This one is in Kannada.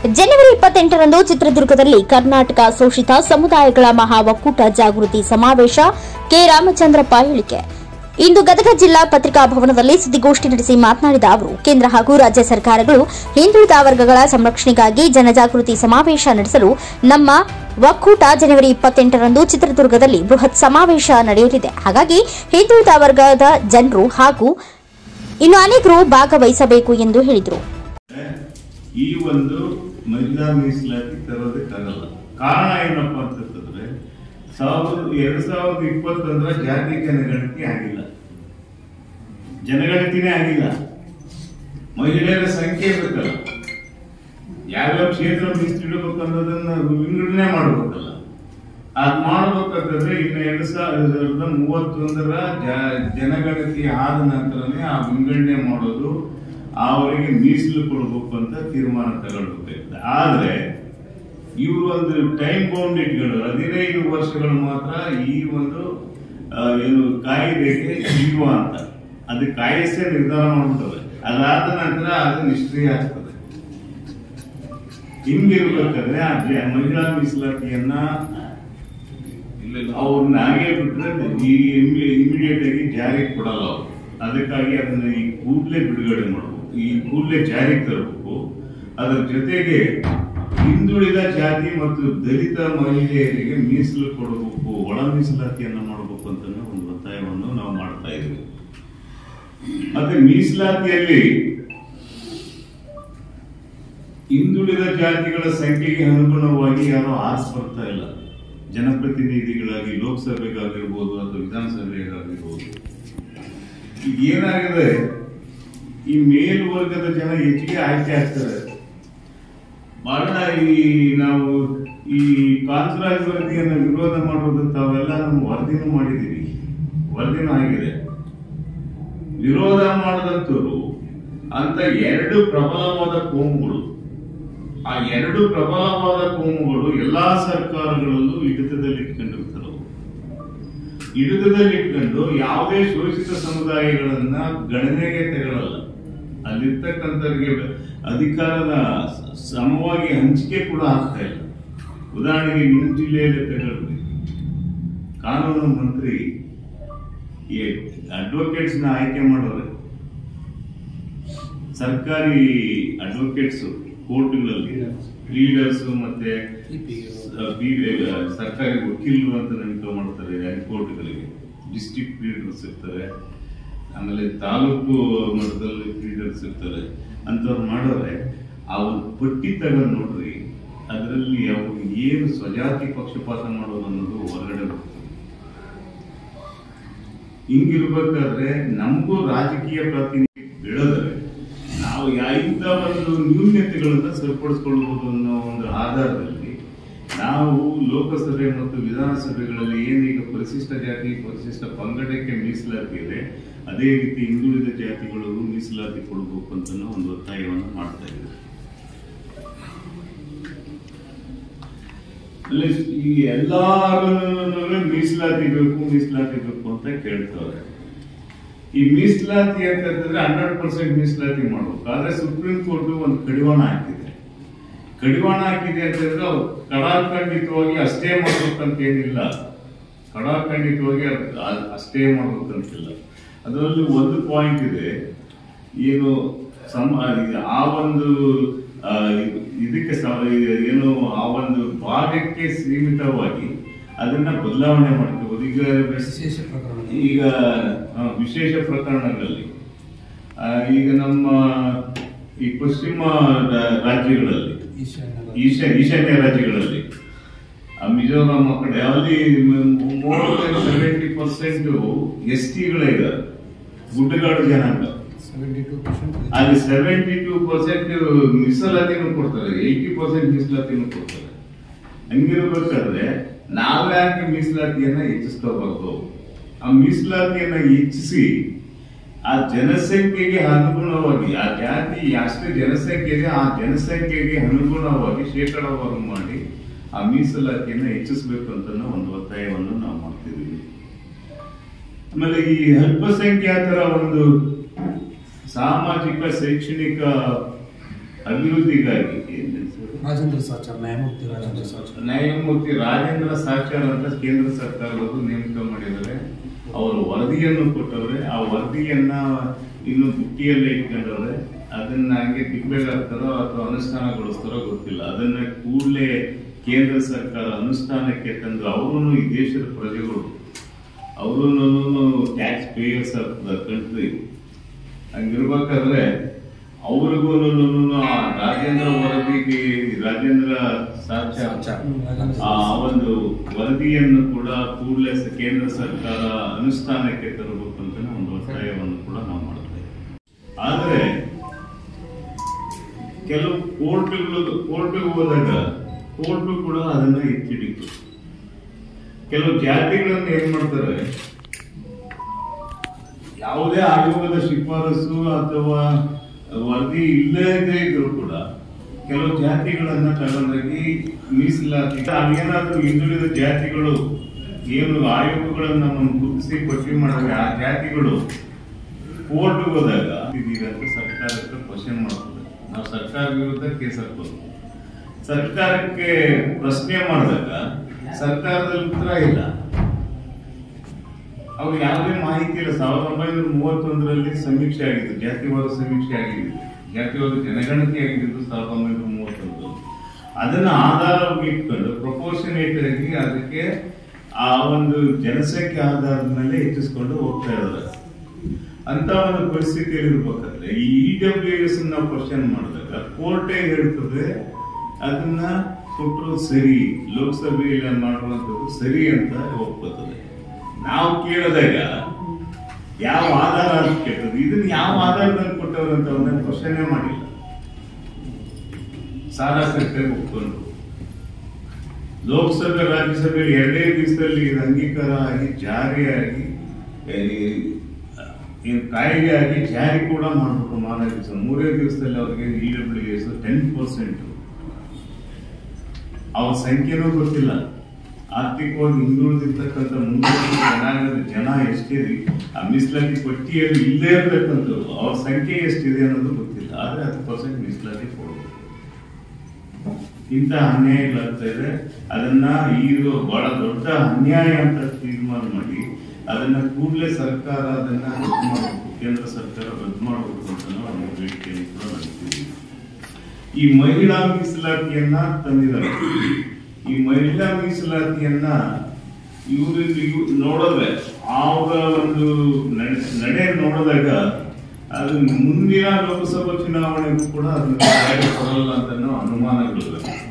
ಜನವರಿ 28ರಂದು ಚಿತ್ರದುರ್ಗದಲ್ಲಿ ಕರ್ನಾಟಕ ಶೋಷಿತ ಸಮುದಾಯಗಳ ಮಹಾ ಒಕ್ಕೂಟ ಜಾಗೃತಿ ಸಮಾವೇಶ. ಕೆ ರಾಮಚಂದ್ರಪ್ಪ ಹೇಳಿಕೆ. ಇಂದು ಗದಗ ಜಿಲ್ಲಾ ಪತ್ರಿಕಾ ಭವನದಲ್ಲಿ ಸುದ್ದಿಗೋಷ್ಠಿ ನಡೆಸಿ ಮಾತನಾಡಿದ ಅವರು, ಕೇಂದ್ರ ಹಾಗೂ ರಾಜ್ಯ ಸರ್ಕಾರಗಳು ಹಿಂದುಳಿದ ವರ್ಗಗಳ ಸಂರಕ್ಷಣೆಗಾಗಿ ಜನಜಾಗೃತಿ ಸಮಾವೇಶ ನಡೆಸಲು ನಮ್ಮ ಒಕ್ಕೂಟ ಜನವರಿ 28ರಂದು ಚಿತ್ರದುರ್ಗದಲ್ಲಿ ಬೃಹತ್ ಸಮಾವೇಶ ನಡೆಯಲಿದೆ. ಹಾಗಾಗಿ ಹಿಂದುಳಿದ ವರ್ಗದ ಜನರು ಹಾಗೂ ಇನ್ನು ಅನೇಕರು ಭಾಗವಹಿಸಬೇಕು ಎಂದು ಹೇಳಿದರು. ಈ ಒಂದು ಮಹಿಳಾ ಮೀಸಲಾತಿ ತರೋದಕ್ಕಾಗಲ್ಲ. ಕಾರಣ ಏನಪ್ಪಾ ಅಂತಂದ್ರೆ 2020 ಜಾತಿ ಜನಗಣತಿ ಆಗಿಲ್ಲ, ಜನಗಣತಿನೇ ಆಗಿಲ್ಲ. ಮಹಿಳೆಯರ ಸಂಖ್ಯೆ ಬೇಕಲ್ಲ, ಯಾವ್ಯಾವ ಕ್ಷೇತ್ರ ಮೀಸಲಿಡಬೇಕು ಅನ್ನೋದನ್ನ ವಿಂಗಡಣೆ ಮಾಡಬೇಕಲ್ಲ. ಅದ್ ಮಾಡಬೇಕಾದ್ರೆ ಇನ್ನು 2031 ಜನಗಣತಿ ಆದ ನಂತರನೇ ಆ ವಿಂಗಡಣೆ ಮಾಡೋದು, ಅವರಿಗೆ ಮೀಸಲು ಕೊಡಬೇಕು ಅಂತ ತೀರ್ಮಾನ ತಗೊಳ್ಬೇಕಾಗ್ತದೆ. ಆದ್ರೆ ಇವರು ಒಂದು ಟೈಮ್ ಬೌಂಡ್ ಇಟ್ಕೊಂಡು 15 ವರ್ಷಗಳು ಮಾತ್ರ ಈ ಒಂದು ಏನು ಕಾಯ್ದೆಗೆ ಜೀವ ಅಂತ ಅದು ಕಾಯಿಸೇ ನಿರ್ಧಾರ ಮಾಡ್ತದೆ. ಅದಾದ ನಂತರ ಅದು ನಿಷ್ಕ್ರಿಯ ಆಗ್ತದೆ. ಹಿಂಗಿರ್ಬೇಕಾದ್ರೆ ಮಹಿಳಾ ಮೀಸಲಾತಿಯನ್ನ ಅವ್ರನ್ನ ಹಾಗೆ ಬಿಟ್ರೆ ಇಮಿಡಿಯೇಟ್ ಆಗಿ ಜಾರಿಗೆ ಕೊಡಲ್ಲ ಅವರು. ಅದಕ್ಕಾಗಿ ಅದನ್ನ ಈ ಕೂಡಲೇ ಬಿಡುಗಡೆ ಮಾಡಬೇಕು, ಈ ಕೂಡಲೇ ಜಾರಿಗೆ ತರಬೇಕು. ಅದರ ಜೊತೆಗೆ ಹಿಂದುಳಿದ ಜಾತಿ ಮತ್ತು ದಲಿತ ಮಹಿಳೆಯರಿಗೆ ಮೀಸಲು ಕೊಡಬೇಕು, ಒಳ ಮೀಸಲಾತಿಯನ್ನ ಮಾಡಬೇಕು ಅಂತ ಒಂದು ಒತ್ತಾಯವನ್ನು ನಾವು ಮಾಡ್ತಾ ಇದ್ದೀವಿ. ಮತ್ತೆ ಮೀಸಲಾತಿಯಲ್ಲಿ ಹಿಂದುಳಿದ ಜಾತಿಗಳ ಸಂಖ್ಯೆಗೆ ಅನುಗುಣವಾಗಿ ಯಾರು ಆರಿಸಿ ಬರ್ತಾ ಇಲ್ಲ. ಜನಪ್ರತಿನಿಧಿಗಳಾಗಿ ಲೋಕಸಭೆಗಾಗಿರ್ಬೋದು ಅಥವಾ ವಿಧಾನಸಭೆಗಾಗಿರ್ಬೋದು. ಈಗ ಏನಾಗಿದೆ, ಈ ಮೇಲ್ವರ್ಗದ ಜನ ಹೆಚ್ಚಿಗೆ ಆಯ್ಕೆ ಆಗ್ತಾರೆ. ಬಹಳ ನಾವು ಈ ಕಾಂತರಾಜ್ ವರದಿಯನ್ನು ವಿರೋಧ ಮಾಡೋದು ತಾವೆಲ್ಲ ನಮ್ಮ ವರದಿನೂ ಮಾಡಿದೀವಿ, ವರದಿನೂ ಆಗಿದೆ. ವಿರೋಧ ಮಾಡದಂತರು ಅಂತ 2 ಪ್ರಬಲವಾದ ಕೋಮುಗಳು, ಆ 2 ಪ್ರಬಲವಾದ ಕೋಮುಗಳು ಎಲ್ಲಾ ಸರ್ಕಾರಗಳಲ್ಲೂ ಹಿಡಿತದಲ್ಲಿಟ್ಕೊಂಡಿರ್ತಾರೆ. ಹಿಡಿತದಲ್ಲಿಟ್ಕೊಂಡು ಯಾವುದೇ ಶೋಷಿತ ಸಮುದಾಯಗಳನ್ನ ಗಣನೆಗೆ ತಗೊಳ್ಳಲ್ಲ. ಅಲ್ಲಿರ್ತಕ್ಕಂಥವ್ರಿಗೆ ಅಧಿಕಾರದ ಸಮವಾಗಿ ಹಂಚಿಕೆ ಕೂಡ ಆಗ್ತಾ ಇಲ್ಲ. ಉದಾಹರಣೆಗೆ ನಿಮ್ಮ ಜಿಲ್ಲೆಯಲ್ಲಿ ತಗೊಳ್ಳಿ, ಕಾನೂನು ಮಂತ್ರಿ ಅಡ್ವೊಕೇಟ್ಸ್ ನ ಆಯ್ಕೆ ಮಾಡೋರೆ, ಸರ್ಕಾರಿ ಅಡ್ವೊಕೇಟ್ಸ್ ಕೋರ್ಟ್ಗಳಲ್ಲಿ ಲೀಡರ್ಸ್ ಮತ್ತೆ ಸರ್ಕಾರಿ ವಕೀಲರು ಅಂತ ನೇಮಕ ಮಾಡ್ತಾರೆ ಹೈಕೋರ್ಟ್ಗಳಿಗೆ. ಡಿಸ್ಟ್ರಿಕ್ಟ್ ಲೀಡರ್ಸ್ ಇರ್ತಾರೆ, ಆಮೇಲೆ ತಾಲೂಕು ಮಟ್ಟದಲ್ಲಿ ಲೀಡರ್ಸ್ ಇರ್ತಾರೆ. ಅಂತವ್ರು ಮಾಡೋರೆ ಆ ಒಂದು ಪಟ್ಟಿ ತಗೊಂಡು ನೋಡ್ರಿ, ಅದರಲ್ಲಿ ಅವ್ರು ಏನು ಸ್ವಜಾತಿ ಪಕ್ಷಪಾತ ಮಾಡೋದು ಅನ್ನೋದು ಹೊರಗಡೆ ಬರ್ತದೆ. ಹಿಂಗಿರ್ಬೇಕಾದ್ರೆ ನಮಗೂ ರಾಜಕೀಯ ಪ್ರಾತಿನಿಧ್ಯ ಬೆಳೆದರೆ ನಾವು ಇಂಥ ಒಂದು ನ್ಯೂನ್ಯತೆಗಳನ್ನ ಸರಿಪಡಿಸ್ಕೊಳ್ಬಹುದು ಅನ್ನೋ ಒಂದು ಆಧಾರದಲ್ಲಿ ನಾವು ಲೋಕಸಭೆ ಮತ್ತು ವಿಧಾನಸಭೆಗಳಲ್ಲಿ ಏನೀಗ ಪರಿಶಿಷ್ಟ ಜಾತಿ ಪರಿಶಿಷ್ಟ ಪಂಗಡಕ್ಕೆ ಮೀಸಲಾತಿ ಇದೆ, ಅದೇ ರೀತಿ ಹಿಂದುಳಿದ ಜಾತಿಗಳಿಗೂ ಮೀಸಲಾತಿ ಕೊಡಬೇಕು ಅಂತ ಒಂದು ಒತ್ತಾಯವನ್ನು ಮಾಡ್ತಾ ಇದ್ದಾರೆ. ಈ ಎಲ್ಲರೂ ಮೀಸಲಾತಿ ಬೇಕು ಅಂತ ಕೇಳ್ತಾರೆ. ಈ ಮೀಸಲಾತಿ ಅಂತಂದ್ರೆ 100% ಮೀಸಲಾತಿ ಮಾಡ್ಬೇಕು. ಆದ್ರೆ ಸುಪ್ರೀಂ ಕೋರ್ಟ್ ಒಂದು ಕಡಿವಾಣ ಹಾಕಿದೆ. ಕಡಿವಾಣ ಹಾಕಿದೆ ಅಂತಂದ್ರೆ ಅವ್ರು ಕಡಾಖಂಡಿತವಾಗಿ ಅಷ್ಟೇ ಮಾಡ್ಬೇಕಂತ ಏನಿಲ್ಲ, ಕಡಾಖಂಡಿತವಾಗಿ ಅಷ್ಟೇ ಮಾಡ್ಬೇಕಂತಿಲ್ಲ. ಅದರಲ್ಲಿ ಒಂದು ಪಾಯಿಂಟ್ ಇದೆ, ಏನು ಆ ಒಂದು ಇದಕ್ಕೆ ಏನು ಆ ಒಂದು ಭಾಗಕ್ಕೆ ಸೀಮಿತವಾಗಿ ಅದನ್ನ ಬದಲಾವಣೆ ಮಾಡ್ಕೋಬಹುದು. ಈಗ ವಿಶೇಷ ಪ್ರಕರಣಗಳಲ್ಲಿ ಈಗ ನಮ್ಮ ಈ ಪಶ್ಚಿಮ ರಾಜ್ಯಗಳಲ್ಲಿ, ಈಶಾನ್ಯ ರಾಜ್ಯಗಳಲ್ಲಿ, ಮಿಜೋರಾಂ ಆ ಕಡೆ ಅಲ್ಲಿ 70% STಗಳೇ ಇದ್ದಾರೆ, ಗುಡ್ಡಗಾಡು ಜನಾಂಗ. ಅಲ್ಲಿ 72% ಮೀಸಲಾತಿನೂ ಕೊಡ್ತಾರೆ, 80% ಮೀಸಲಾತಿನೂ ಕೊಡ್ತಾರೆ. ಹಂಗಿರ್ಬೇಕಾದ್ರೆ ನಾವ್ಯಾಕೆ ಮೀಸಲಾತಿಯನ್ನ ಹೆಚ್ಚಿಸ್ಕೋಬಾರ್ದು? ಆ ಮೀಸಲಾತಿಯನ್ನ ಹೆಚ್ಚಿಸಿ ಆ ಜನಸಂಖ್ಯೆಗೆ ಅನುಗುಣವಾಗಿ, ಆ ಜಾತಿ ಎಷ್ಟು ಜನಸಂಖ್ಯೆ ಇದೆ ಆ ಜನಸಂಖ್ಯೆಗೆ ಅನುಗುಣವಾಗಿ ಶೇಕಡಾವಾರು ಮಾಡಿ ಆ ಮೀಸಲಾತಿಯನ್ನ ಹೆಚ್ಚಿಸಬೇಕು ಅಂತ ಒಂದು ಒತ್ತಾಯವನ್ನು ನಾವು ಮಾಡ್ತಿದ್ದೀವಿ. ಆಮೇಲೆ ಈ ಅಲ್ಪಸಂಖ್ಯಾತರ ಒಂದು ಸಾಮಾಜಿಕ ಶೈಕ್ಷಣಿಕ ಅಭಿವೃದ್ಧಿಗಾಗಿ ರಾಜೇಂದ್ರ ಸಾಚಾರ್, ನ್ಯಾಯಮೂರ್ತಿ ರಾಜೇಂದ್ರ ಸಾಚಾರ್ ಅಂತ ಕೇಂದ್ರ ಸರ್ಕಾರದವರು ನೇಮಕ ಮಾಡಿದ್ದಾರೆ. ಅವರು ವರದಿಯನ್ನು ಕೊಟ್ಟವ್ರೆ. ಆ ವರದಿಯನ್ನ ಇನ್ನು ಬುಟ್ಟಿಯಲ್ಲೇ ಇಟ್ಕೊಂಡವ್ರೆ. ಅದನ್ನ ಹಂಗೆ ತಿಪ್ಪೆಗಾಗ್ತಾರೋ ಅಥವಾ ಅನುಷ್ಠಾನಗೊಳಿಸ್ತಾರೋ ಗೊತ್ತಿಲ್ಲ. ಅದನ್ನ ಕೂಡಲೇ ಕೇಂದ್ರ ಸರ್ಕಾರ ಅನುಷ್ಠಾನಕ್ಕೆ ತಂದು, ಅವರು ಈ ದೇಶದ ಪ್ರಜೆಗಳು, ಅವರು taxpayers of the country. ಹಂಗಿರ್ಬೇಕಾದ್ರೆ ಅವ್ರಿಗೂ ರಾಜೇಂದ್ರ ವರದಿಗೆ, ರಾಜೇಂದ್ರ ಸಾಚಾರ್ ಆ ಒಂದು ವರದಿಯನ್ನು ಕೂಡ ಕೂಡಲೇ ಕೇಂದ್ರ ಸರ್ಕಾರ ಅನುಷ್ಠಾನಕ್ಕೆ ತರಬೇಕು ಅಂತ ಒಂದು ಒತ್ತಾಯವನ್ನು ಕೂಡ ನಾವು ಮಾಡ್ತೇವೆ. ಆದ್ರೆ ಕೆಲವು ಕೋರ್ಟ್ಗೆ ಹೋದಾಗ ಕೋರ್ಟ್ ಕೂಡ ಅದನ್ನ ಎತ್ತಿಡಿತು. ಕೆಲವು ಜಾತಿಗಳನ್ನ ಏನ್ ಮಾಡ್ತಾರೆ, ಯಾವುದೇ ಆಯೋಗದ ಶಿಫಾರಸು ಅಥವಾ ವರದಿ ಇಲ್ಲದೇ ಇದ್ರು ಕೂಡ ಕೆಲವು ಜಾತಿಗಳನ್ನ ತಗೊಂಡಾಗಿ ಮೀಸಲಾತಿ, ಏನಾದ್ರೂ ಹಿಂದುಳಿದ ಜಾತಿಗಳು ಏನು ಆಯೋಗಗಳನ್ನ ಗುರುತಿಸಿ ಪಟ್ಟಿ ಮಾಡಿದ್ರೆ ಆ ಜಾತಿಗಳು ಕೋರ್ಟ್ ಹೋದಾಗ ಇದೀರಂತ ಸರ್ಕಾರಕ್ಕೆ ಕ್ವಶನ್ ಮಾಡ್ತದೆ. ನಾವು ಸರ್ಕಾರ ವಿರುದ್ಧ ಕೇಸ್ ಹಾಕ್ಬೋದು. ಸರ್ಕಾರಕ್ಕೆ ಪ್ರಶ್ನೆ ಮಾಡಿದಾಗ ಸರ್ಕಾರದಲ್ಲಿ ಉತ್ತರ ಇಲ್ಲ. ಅವ್ರು ಯಾವುದೇ ಮಾಹಿತಿ ಇಲ್ಲ. 1931ರಲ್ಲಿ ಸಮೀಕ್ಷೆ ಆಗಿದ್ದು, ಜಾತಿವಾದ ಸಮೀಕ್ಷೆ ಆಗಿದ್ದು, ಜಾತಿವಾದ ಜನಗಣತಿ ಆಗಿದ್ದು 1931. ಅದನ್ನ ಆಧಾರವಾಗಿ ಇಟ್ಕೊಂಡು ಪ್ರಪೋರ್ಷನೇಟ್ ಆಗಿ ಅದಕ್ಕೆ ಆ ಒಂದು ಜನಸಂಖ್ಯೆ ಆಧಾರದ ಮೇಲೆ ಹೆಚ್ಚಿಸ್ಕೊಂಡು ಹೋಗ್ತಾ ಇದ್ದಾರೆ. ಅಂತ ಒಂದು ಪರಿಸ್ಥಿತಿಯಲ್ಲಿ ಇರ್ಬೇಕಾದ್ರೆ ಈ EWS ನಾವು ಕ್ವಶನ್ ಮಾಡಿದಾಗ ಕೋರ್ಟೇ ಹೇಳ್ತದೆ ಅದನ್ನ ಕೊಟ್ಟರು ಸರಿ, ಲೋಕಸಭೆಯಲ್ಲಿ ಮಾಡುವಂಥದ್ದು ಸರಿ ಅಂತ ಒಪ್ಕೋತದೆ. ನಾವು ಕೇಳಿದಾಗ ಯಾವ ಆಧಾರ ಅಂತ ಕೇಳ್ತದೆ, ಇದನ್ನ ಯಾವ ಆಧಾರದಲ್ಲಿ ಕೊಟ್ಟವ್ರಂತ ಅವನ್ನ ಕ್ವಶನ್ನೇ ಮಾಡಿಲ್ಲ. ಸಾರಾ ಸರ್ಕಾರ ಒಪ್ಕೊಂಡು ಲೋಕಸಭೆ ರಾಜ್ಯಸಭೆಯಲ್ಲಿ 2 ದಿವಸದಲ್ಲಿ ಇದು ಅಂಗೀಕಾರ ಆಗಿ ಜಾರಿಯಾಗಿ ಕಾಯ್ದೆ ಆಗಿ ಜಾರಿ ಕೂಡ ಮಾಡ್ಬೇಕು. 4 ದಿವಸ 3 ದಿವಸದಲ್ಲಿ ಅವ್ರಿಗೆ EWS 10%. ಅವ್ರ ಸಂಖ್ಯೆನೂ ಗೊತ್ತಿಲ್ಲ. ಆರ್ಥಿಕವಾಗಿ ಹಿಂದುಳಿದಿರ್ತಕ್ಕಂಥ ಮುಂದುವರೆದ ಜನ ಎಷ್ಟಿದೆ, ಆ ಮೀಸಲಾತಿ ಪಟ್ಟಿಯಲ್ಲಿ ಇಲ್ಲದೇ ಇರತಕ್ಕಂಥವ್ರು ಅವ್ರ ಸಂಖ್ಯೆ ಎಷ್ಟಿದೆ ಅನ್ನೋದು ಗೊತ್ತಿಲ್ಲ. ಆದ್ರೆ 10% ಮೀಸಲಾತಿ ಕೊಡಬೇಕು. ಇಂಥ ಅನ್ಯಾಯಗಳಾಗ್ತಾ ಇದೆ. ಅದನ್ನ ಇದು ಬಹಳ ದೊಡ್ಡ ಅನ್ಯಾಯ ಅಂತ ತೀರ್ಮಾನ ಮಾಡಿ ಅದನ್ನ ಕೂಡಲೇ ಸರ್ಕಾರ ಅದನ್ನ ರದ್ದು ಮಾಡಬೇಕು, ಕೇಂದ್ರ ಸರ್ಕಾರ ರದ್ದು ಮಾಡಬೇಕು ಅಂತ ನಾವು ಬೇಡಿಕೆಯನ್ನು ಕೂಡ ನಡೆಸಿದ್ದೀವಿ. ಈ ಮಹಿಳಾ ಮೀಸಲಾತಿಯನ್ನ ತಂದಿದ್ದಾರೆ. ಈ ಮಹಿಳಾ ಮೀಸಲಾತಿಯನ್ನ ಇವರು ನೋಡಿದ್ರೆ ಅವರ ಒಂದು ನಡೆ ನೋಡಿದಾಗ ಅದು ಮುಂದಿನ ಲೋಕಸಭಾ ಚುನಾವಣೆಗೂ ಕೂಡ ಅದನ್ನ ಕೊಡಲ್ಲ ಅಂತ ಅನುಮಾನಗಳಿವೆ.